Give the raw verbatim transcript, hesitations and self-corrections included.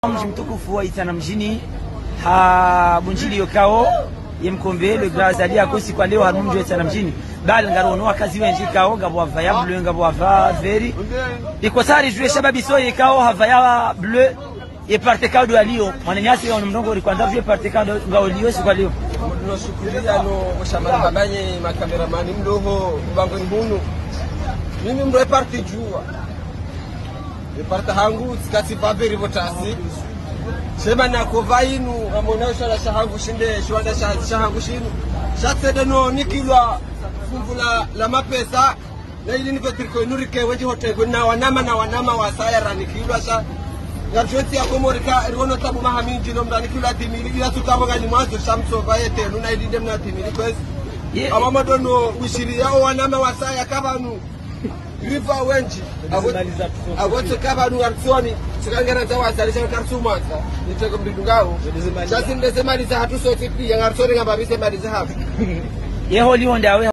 Mji mtukufu wa Itana mjini ha bunjili yokao yemkombe le grand zali akosi kwa leo harumjwe Itana mjini bali ngaro no akazi wenji kao ngabo avaya bleu ngabo ava veri ikosari jwe shababi so yekao havaya bleu ye parte kado alio mwananyasi wa mndongo ri kwanza vye parte kado ngao lio si kwa leo tunashukuria no shamana babanye makameramani mdoho bango ngunu mimi mdo parte jua e parte hangu sikati baberi votasi sema na kovainu amona shala shahangu shinde shwada shahangu shinu shatede no nikilwa fungula la mapesa na ili nipetriko inurike wenji hote na wanama na wanama wasaya ranikilwa sha ngarjoti akomorika riwono tabu mahaminji no mranikilwa timili ila tutabo ngani mwanzo shamso bayete nuna ili ndemna timili kwezi abama dono wishiria wanama wasaya kabanu riva wenji agote kabanu artsoni sikangana tawasalisha karsuma niteko mbidungao sasa ndesema liza hatu sote pia ngarsoni ngababise maliza hapo yeholi onda